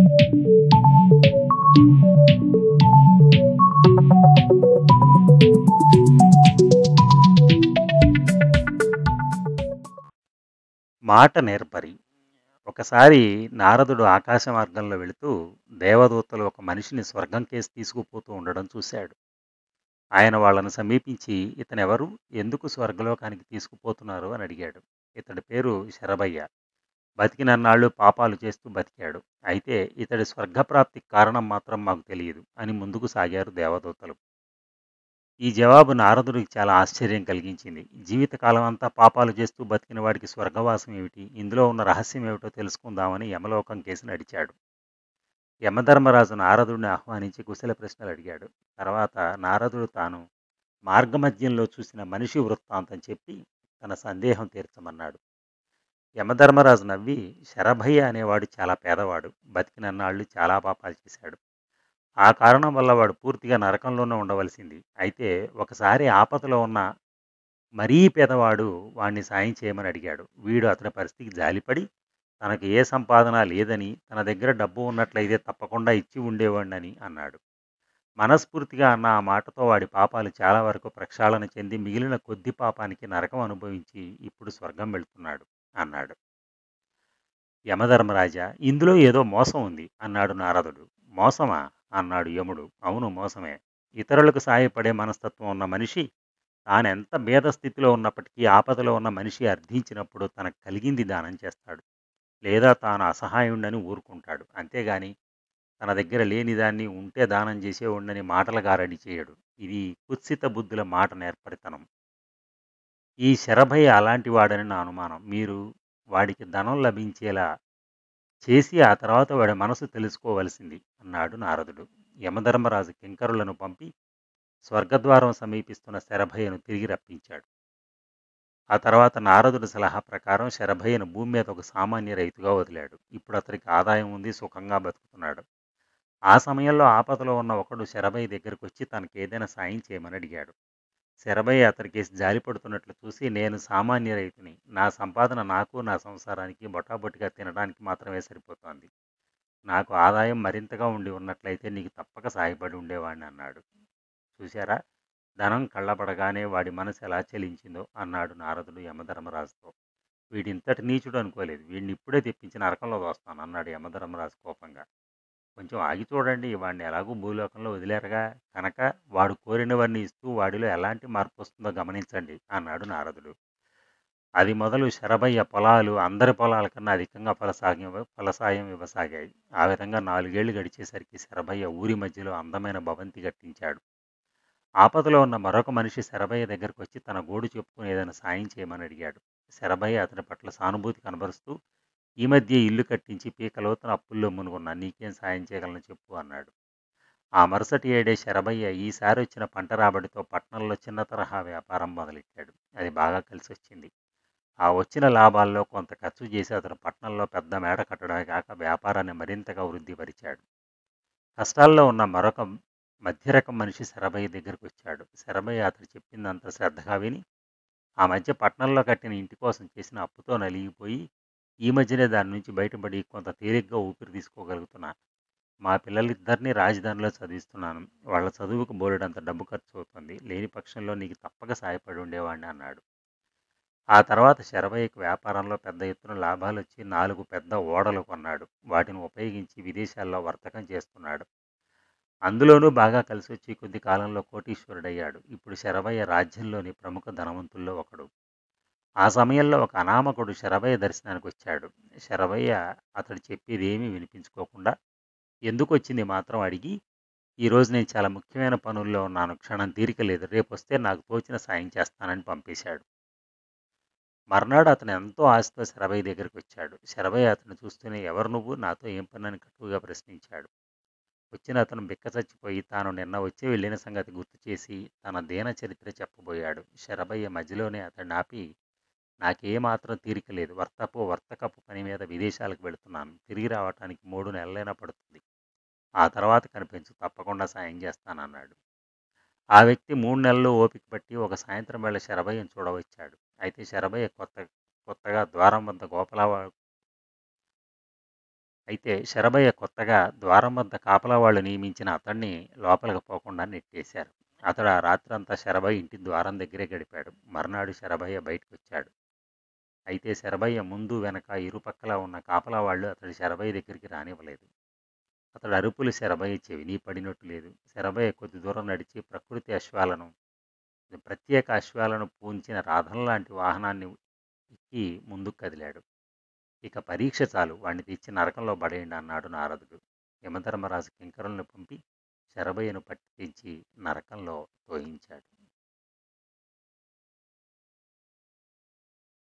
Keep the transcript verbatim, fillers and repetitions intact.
మాట నేర్పరి. ఒకసారి నారదుడు ఆకాశ మార్గంలో వెళుతూ దేవదూతలు ఒక మనిషిని స్వర్గం కేసి తీసుకుపోతూ ఉండడం చూశాడు. ఆయన వాళ్ళను సమీపించి ఇతనెవరు, ఎందుకు స్వర్గలోకానికి తీసుకుపోతున్నారు అని అడిగాడు. ఇతడి పేరు శరభయ్య. బతికినన్నాళ్ళు పాపాలు చేస్తూ బతికాడు. అయితే ఇతడి స్వర్గప్రాప్తికి కారణం మాత్రం మాకు తెలియదు అని ముందుకు సాగారు దేవదూతలు. ఈ జవాబు నారదుడికి చాలా ఆశ్చర్యం కలిగించింది. జీవితకాలం అంతా పాపాలు చేస్తూ బతికిన వాడికి స్వర్గవాసం ఏమిటి, ఇందులో ఉన్న రహస్యం ఏమిటో తెలుసుకుందామని యమలోకం కేసి నడిచాడు. యమధర్మరాజు నారదుడిని ఆహ్వానించి కుశల ప్రశ్నలు అడిగాడు. తర్వాత నారదుడు తాను మార్గమధ్యంలో చూసిన మనిషి వృత్తాంతం చెప్పి తన సందేహం తీర్చమన్నాడు. యమధర్మరాజు నవ్వి, శరభయ్య అనేవాడు చాలా పేదవాడు, బతికినన్నాళ్ళు చాలా పాపాలు చేశాడు. ఆ కారణం వల్ల వాడు పూర్తిగా నరకంలోనే ఉండవలసింది. అయితే ఒకసారి ఆపదలో ఉన్న మరీ పేదవాడు వాణ్ణి సాయం చేయమని అడిగాడు. వీడు అతని పరిస్థితికి జాలిపడి తనకు ఏ సంపాదన లేదని, తన దగ్గర డబ్బు ఉన్నట్లయితే తప్పకుండా ఇచ్చి ఉండేవాడినని అన్నాడు. మనస్ఫూర్తిగా అన్న ఆ మాటతో వాడి పాపాలు చాలా వరకు ప్రక్షాళన చెంది మిగిలిన కొద్ది పాపానికి నరకం అనుభవించి ఇప్పుడు స్వర్గం వెళ్తున్నాడు అన్నాడు. యమధర్మరాజా, ఇందులో ఏదో మోసం ఉంది అన్నాడు నారదుడు. మోసమా అన్నాడు యముడు. అవును, మోసమే. ఇతరులకు సాయపడే మనస్తత్వం ఉన్న మనిషి తానెంత భేద స్థితిలో ఉన్నప్పటికీ ఆపదలో ఉన్న మనిషి అర్థించినప్పుడు తనకు కలిగింది దానం చేస్తాడు, లేదా తాను అసహాయుండని ఊరుకుంటాడు. అంతేగాని తన దగ్గర లేని దాన్ని ఉంటే దానం చేసేవాడిని మాటల గారడి చేయడు. ఇది కుత్సిత బుద్ధుల మాట నేర్పరితనం. ఈ శరభయ్య అలాంటి వాడని నా అనుమానం. మీరు వాడికి ధనం లభించేలా చేసి ఆ తర్వాత వాడి మనసు తెలుసుకోవలసింది అన్నాడు నారదుడు. యమధర్మరాజు కింకరులను పంపి స్వర్గద్వారం సమీపిస్తున్న శరభయ్యను తిరిగి రప్పించాడు. ఆ తర్వాత నారదుడి సలహా ప్రకారం శరభయ్యను భూమి మీద ఒక సామాన్య రైతుగా వదిలాడు. ఇప్పుడు అతనికి ఆదాయం ఉంది, సుఖంగా బతుకుతున్నాడు. ఆ సమయంలో ఆపదలో ఉన్న ఒకడు శరభయ్య దగ్గరకు వచ్చి తనకి ఏదైనా సాయం చేయమని అడిగాడు. శరభయ్య అతనికేసి జాలిపడుతున్నట్లు చూసి, నేను సామాన్య రైతుని, నా సంపాదన నాకు నా సంసారానికి బొటాబొటిగా తినడానికి మాత్రమే సరిపోతోంది. నాకు ఆదాయం మరింతగా ఉండి ఉన్నట్లయితే నీకు తప్పక సాయపడి ఉండేవాడిని అన్నాడు. చూశారా, ధనం కళ్ళబడగానే వాడి మనసు ఎలా చలించిందో అన్నాడు నారదుడు యమధర్మరాజుతో. వీడింతటి నీచుడు అనుకోలేదు, వీడిని ఇప్పుడే తెప్పించి నరకంలో దోస్తాను అన్నాడు యమధర్మరాజు కోపంగా. కొంచెం ఆగి చూడండి, వాడిని ఎలాగూ భూలోకంలో వదిలేరుగా కనుక వాడు కోరినవన్నీ ఇస్తూ వాడిలో ఎలాంటి మార్పు వస్తుందో గమనించండి అన్నాడు నారదుడు. అది మొదలు శరభయ్య పొలాలు అందరి పొలాల కన్నా అధికంగా ఫలసాగ్యం ఫలసాయం ఇవ్వసాగాయి. ఆ విధంగా నాలుగేళ్లు గడిచేసరికి శరభయ్య ఊరి మధ్యలో అందమైన భవంతి కట్టించాడు. ఆపదలో ఉన్న మరొక మనిషి శరభయ్య దగ్గరకు వచ్చి తన గోడు చెప్పుకుని ఏదైనా సాయం చేయమని అడిగాడు. శరభయ్య అతని పట్ల సానుభూతి కనబరుస్తూ, ఈ మధ్య ఇల్లు కట్టించి పీకలోతున అప్పుల్లో మునుగున్నా, నీకేం సాయం చేయగలను చెప్పు అన్నాడు. ఆ మరుసటి ఏడే శరభయ్య ఈసారి వచ్చిన పంట రాబడితో పట్టణంలో చిన్న తరహా వ్యాపారం మొదలెట్టాడు. అది బాగా కలిసి వచ్చింది. ఆ వచ్చిన లాభాల్లో కొంత ఖర్చు చేసి అతను పట్టణంలో పెద్ద మేడ కట్టడమే కాక వ్యాపారాన్ని మరింతగా వృద్ధిపరిచాడు. కష్టాల్లో ఉన్న మరొక మధ్యరకం మనిషి శరభయ్య దగ్గరకు వచ్చాడు. శరభయ్య అతడు చెప్పిందంత శ్రద్ధగా విని, ఆ మధ్య పట్టణంలో కట్టిన ఇంటి కోసం చేసిన అప్పుతో నలిగిపోయి ఈ మధ్యనే దాని నుంచి బయటపడి కొంత తేలిగ్గా ఊపిరి తీసుకోగలుగుతున్నా. మా పిల్లలిద్దరినీ రాజధానిలో చదివిస్తున్నాను. వాళ్ళ చదువుకు బోలెడంత డబ్బు ఖర్చు అవుతుంది. లేని పక్షంలో నీకు తప్పక సాయపడి ఉండేవాడిని అన్నాడు. ఆ తర్వాత శరభయ్యకు వ్యాపారంలో పెద్ద ఎత్తున లాభాలు వచ్చి నాలుగు పెద్ద ఓడలు కొన్నాడు. వాటిని ఉపయోగించి విదేశాల్లో వర్తకం చేస్తున్నాడు. అందులోనూ బాగా కలిసి వచ్చి కొద్ది కాలంలో కోటీశ్వరుడయ్యాడు. ఇప్పుడు శరభయ్య రాజ్యంలోని ప్రముఖ ధనవంతుల్లో ఒకడు. ఆ సమయంలో ఒక అనామకుడు శరభయ్య దర్శనానికి వచ్చాడు. శరభయ్య అతడు చెప్పేది ఏమీ వినిపించుకోకుండా ఎందుకు వచ్చింది మాత్రం అడిగి, ఈరోజు నేను చాలా ముఖ్యమైన పనుల్లో ఉన్నాను, క్షణం తీరిక లేదు, రేపు వస్తే నాకు తోచిన సాయం చేస్తానని పంపేశాడు. మర్నాడు అతను ఎంతో ఆశతో శరభయ్య దగ్గరికి వచ్చాడు. శరభయ్య అతను చూస్తూనే, ఎవరు నువ్వు, నాతో ఏం పని అని కటువుగా ప్రశ్నించాడు. వచ్చిన అతను బిక్కచచ్చిపోయి తాను నిన్న వచ్చి వెళ్ళిన సంగతి గుర్తు చేసి తన దీన చరిత్ర చెప్పబోయాడు. శరభయ్య మధ్యలోనే అతన్ని ఆపి, నాకేమాత్రం తీరిక లేదు, వర్తపు వర్తకపు పని మీద విదేశాలకు వెళుతున్నాను, తిరిగి రావటానికి మూడు నెలలైనా పడుతుంది, ఆ తర్వాత కనిపించు, తప్పకుండా సాయం చేస్తానన్నాడు. ఆ వ్యక్తి మూడు నెలలు ఓపిక పట్టి ఒక సాయంత్రం వేళ శరభయ్యను చూడవచ్చాడు. అయితే శరభయ్య కొత్త కొత్తగా ద్వారం వద్ద గోపలా అయితే శరభయ్య కొత్తగా ద్వారం వద్ద కాపలా వాళ్ళు నియమించిన అతన్ని లోపలికి పోకుండా నెట్టేశారు. అతడు ఆ రాత్రంతా శరభయ్య ఇంటి ద్వారం దగ్గరే గడిపాడు. మర్నాడు శరభయ్య బయటకొచ్చాడు. అయితే శరభయ్య ముందు వెనక ఇరుపక్కలా ఉన్న కాపలా వాళ్ళు అతడు శరభయ్య దగ్గరికి రానివ్వలేదు. అతడు అరుపులు శరభయ్య చెవిని పడినట్టు లేదు. శరభయ్య కొద్ది దూరం నడిచి ప్రకృతి అశ్వాలను ప్రత్యేక అశ్వాలను పూంచిన రథం లాంటి వాహనాన్ని ఎక్కి ముందుకు కదిలాడు. ఇక పరీక్ష చాలు, వాణ్ణి తెచ్చి నరకంలో పడేయండి అన్నాడు నారదుడు. యమధర్మరాజు కింకరులను పంపి శరభయ్యను పట్టి తెచ్చి నరకంలో తోయించాడు.